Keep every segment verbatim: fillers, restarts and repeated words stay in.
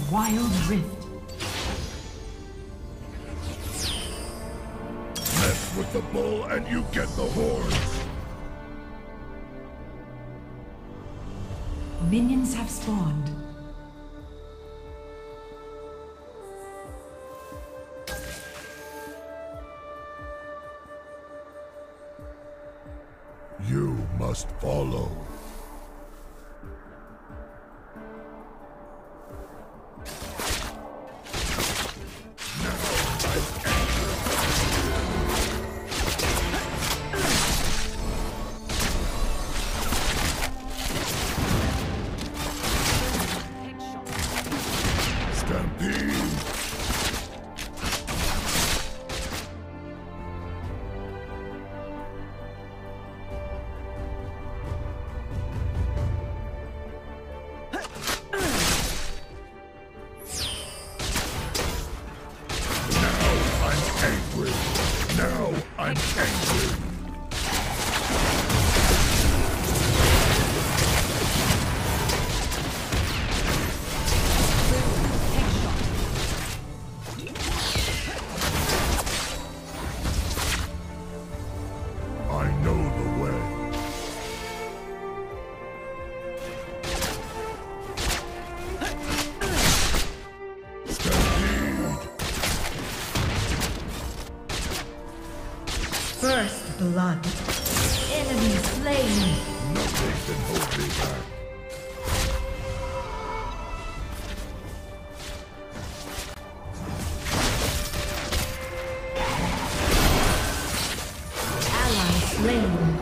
Wildrift. Mess with the bull and you get the horns. Minions have spawned. You must follow. Now I'm angry. I know the way. First blood. Enemy slain. Nothing can hold me back. Ally slain.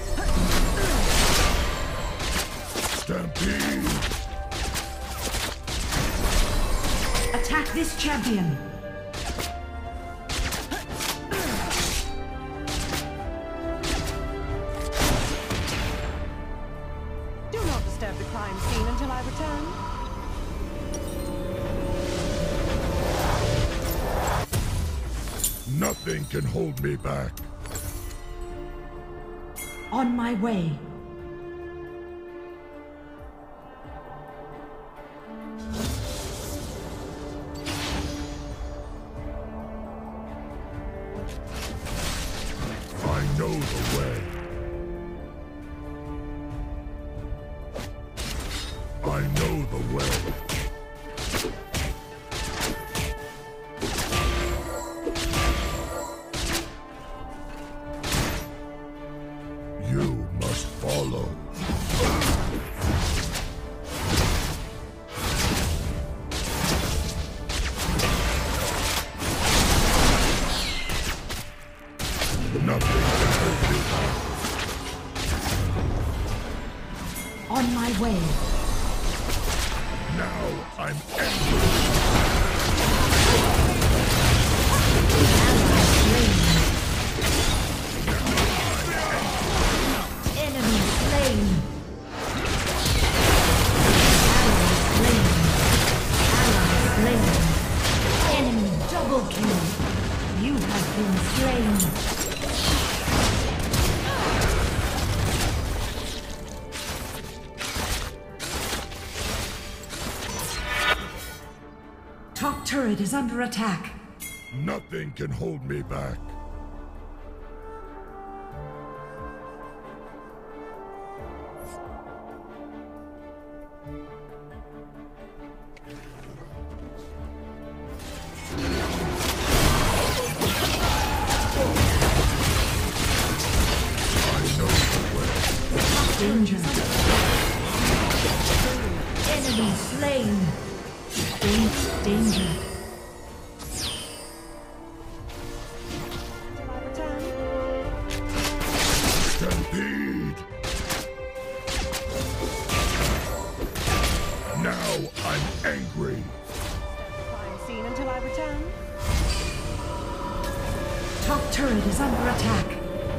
Stampede. Attack this champion. The crime scene until I return. Nothing can hold me back. On my way. I know the way. I know the way. You must follow. Nothing can hold me back. On my way. Now I'm angry. Enemy slain. Ally slain. Ally slain. Enemy double kill. You have been slain. Top turret is under attack. Nothing can hold me back. I know the way. Danger. Enemy slain. Dan- danger. Stampede. Now I'm angry. Crime scene until I return. Top turret is under attack.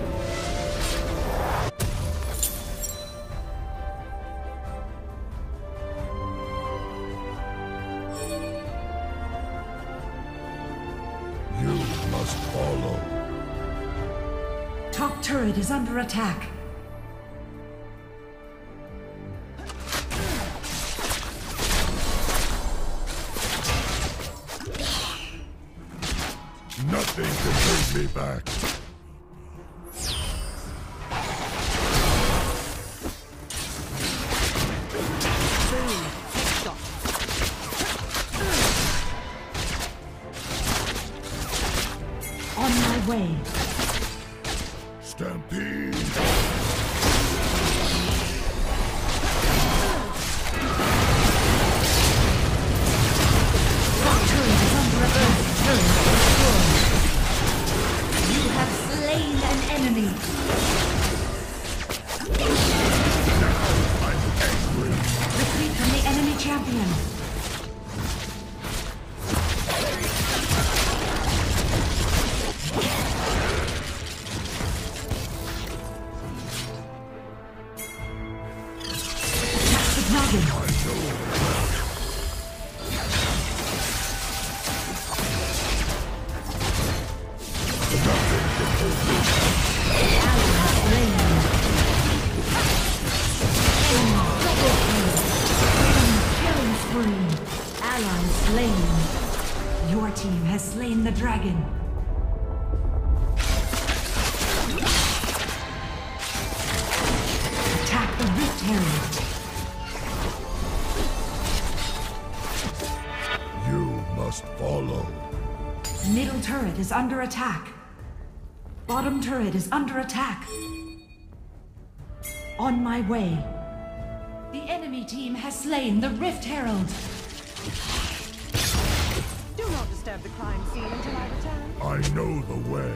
You must follow. Top turret is under attack. back. Boom. Headshot. On my way. Stampede. You have slain an enemy. Now I'm angry. Retreat from the enemy champion. Attack the dragon. Your team has slain the dragon. Attack the Rift Herald. You must follow. Middle turret is under attack. Bottom turret is under attack. On my way. The enemy team has slain the Rift Herald. Do not disturb the crime scene until I return. I know the way.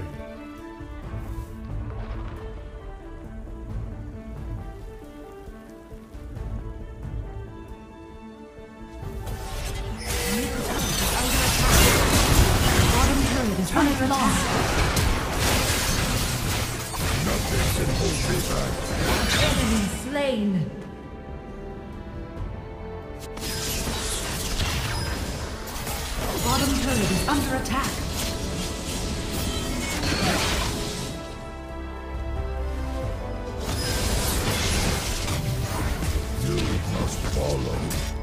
Bottom turret is under attack. Nothing can hold me back. Enemy slain. Bottom turret is under attack. You must follow.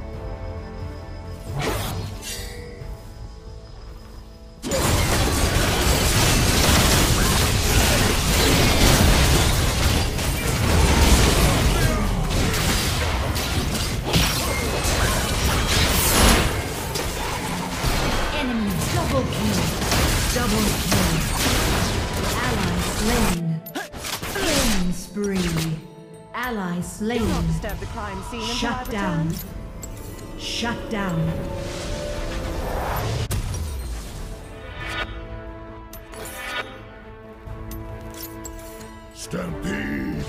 Ally slain. Do not disturb the crime scene until I Shut return. down. Shut down. Stampede.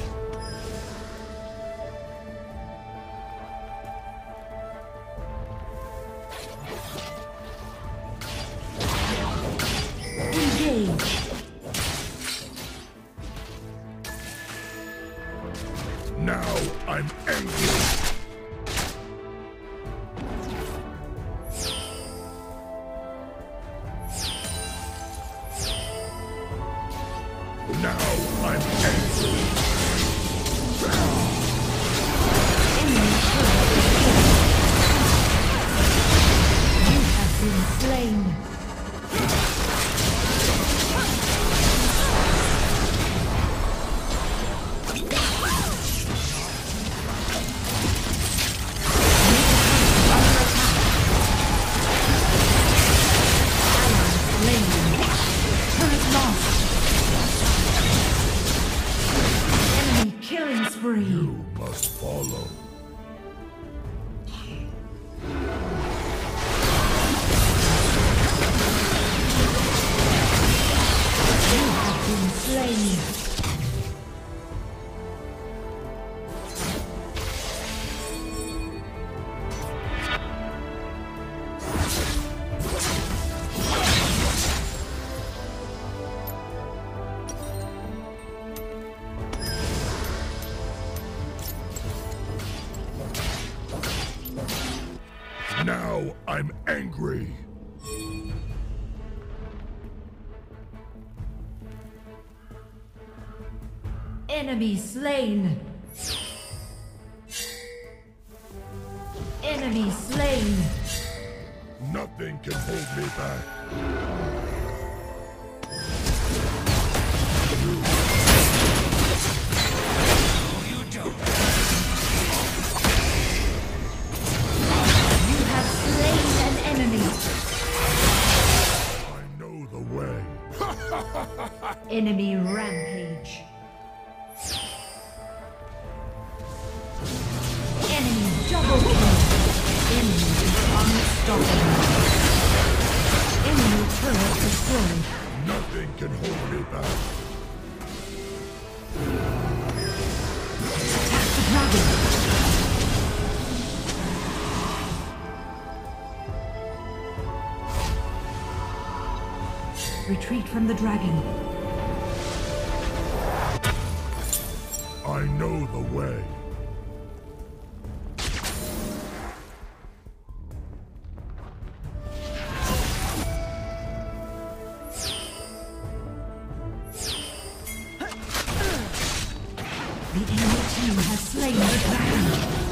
Engage. Now I'm angry. Now I'm angry. Enemy turret is killed. You have been slain. You must follow. You have been slain. Now I'm angry. Enemy slain. Enemy slain. Nothing can hold me back. Enemy rampage. Enemy double kill. Enemy is unstoppable. Enemy turret destroyed. Nothing can hold me back. Attack the dragon. Retreat from the dragon. I know the way. The enemy team has slain the dragon.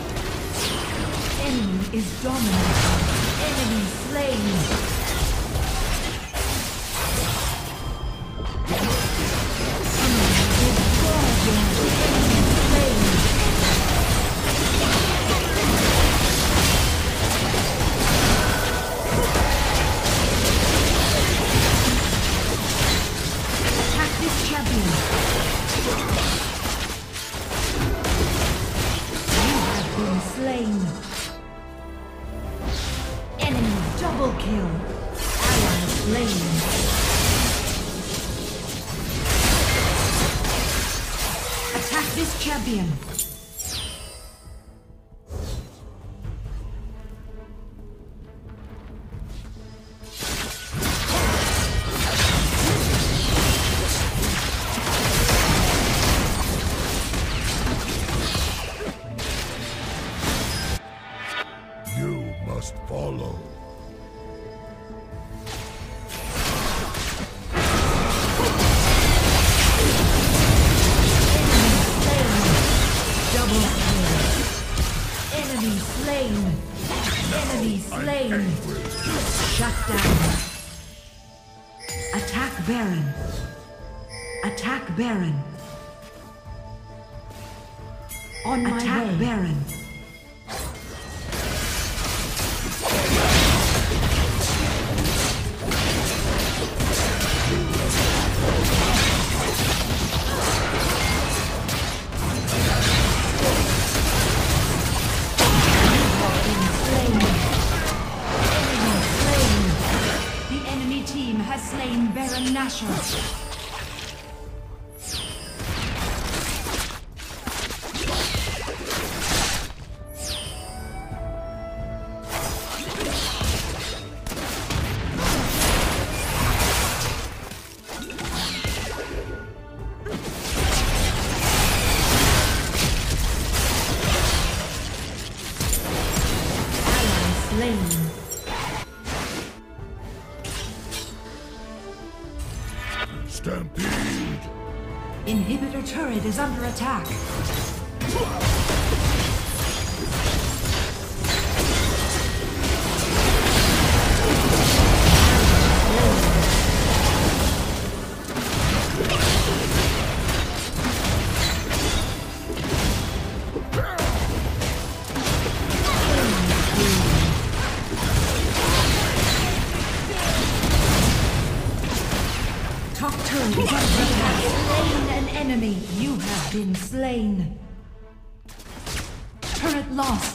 Enemy is dominated. Enemy slain. Slain. Enemy double kill. Ally slain. Attack this champion. Follow. Double kill. Enemy slain. Enemy slain. Shut down. Attack Baron. Attack Baron. On my Attack way. Baron. Stampede! Inhibitor turret is under attack. Top turret is under attack. Slain an enemy. You have been slain. Turret lost.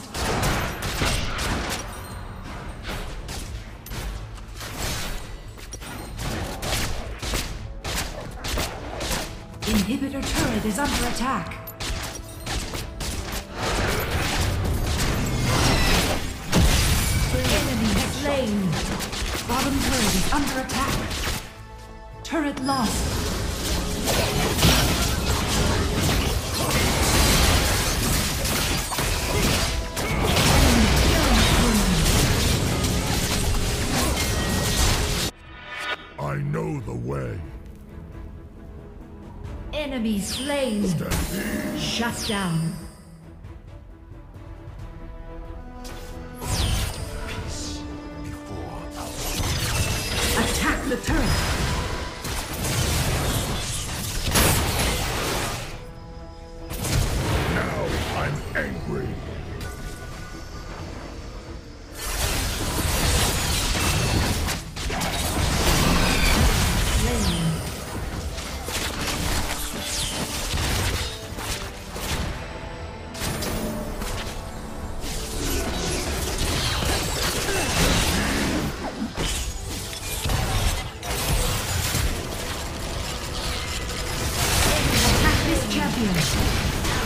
Inhibitor turret is under attack. Enemy slain. Bottom turret is under attack. Turret lost. I know the way. Enemy slain. Stampede. Shut down. Peace before us. Attack the turret. Now I'm angry. champion.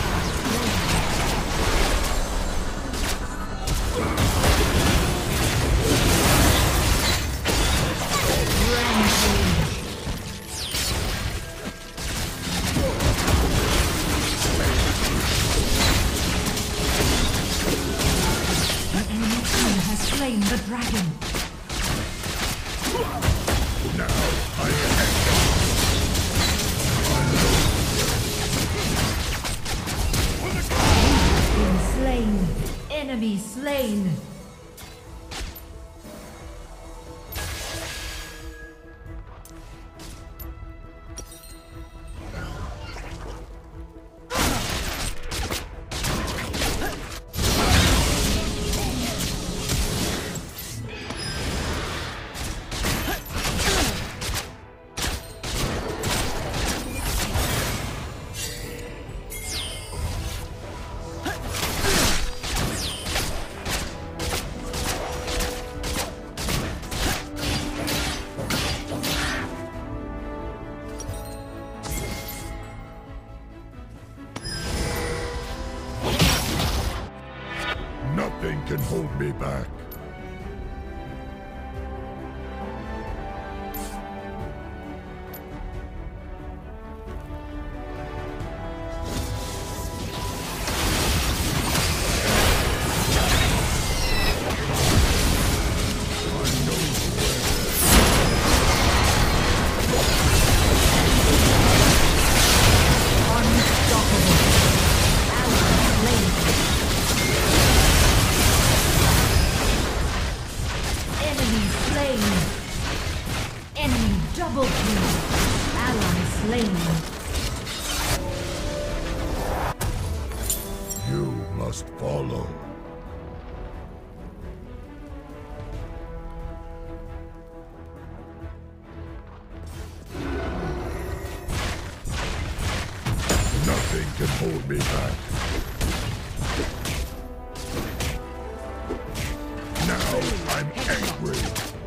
Slain the dragon. Now I am. Been slain. Enemy slain. Nothing can hold me back. Double kill. Ally slain. You must follow. Nothing can hold me back. Now I'm angry.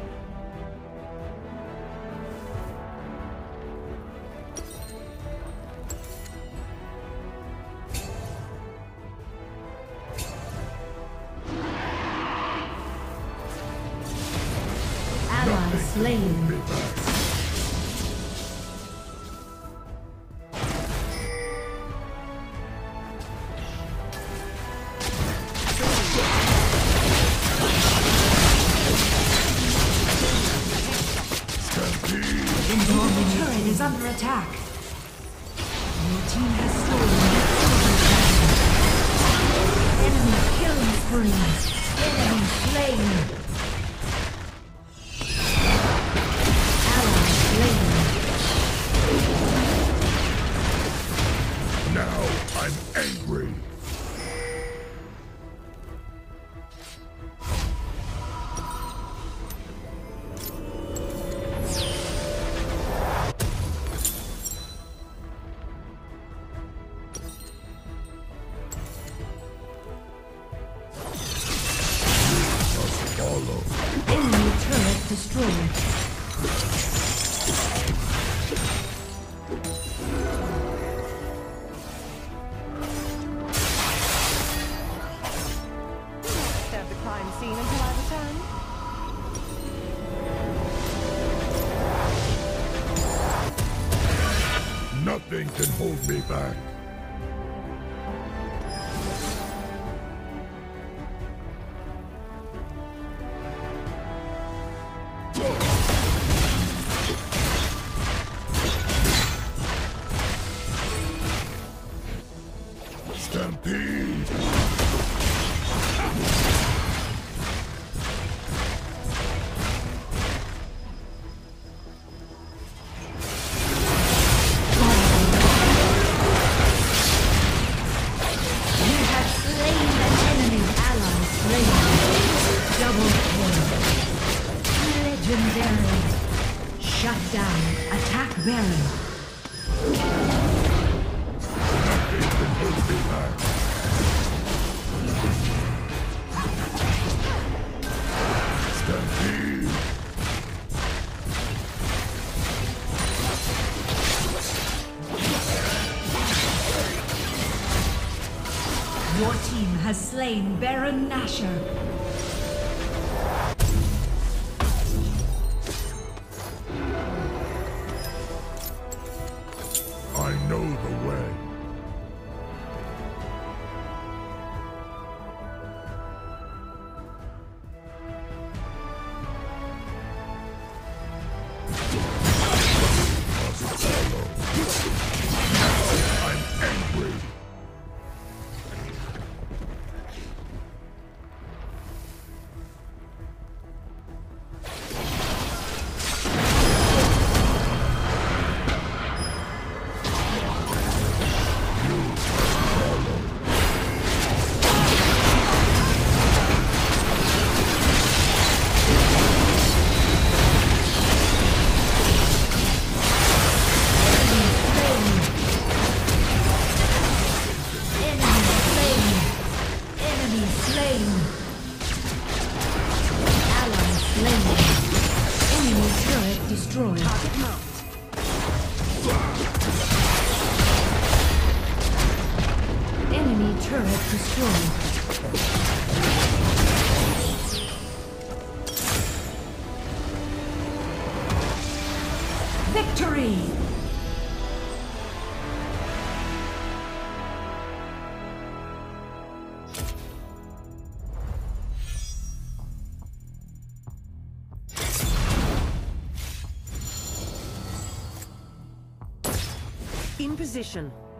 Ally slain. Your turret is under attack. Your team has stolen the enemy killing spree. Enemy slain. Now I'm angry. You must follow. Enemy turret destroyed. Scene until I return. Nothing can hold me back. Stampede! Shut down. Attack Baron. Nothing can hold me back. Your team has slain Baron Nashor. I know the way. I'm angry. Enemy turret destroyed. Victory! In position.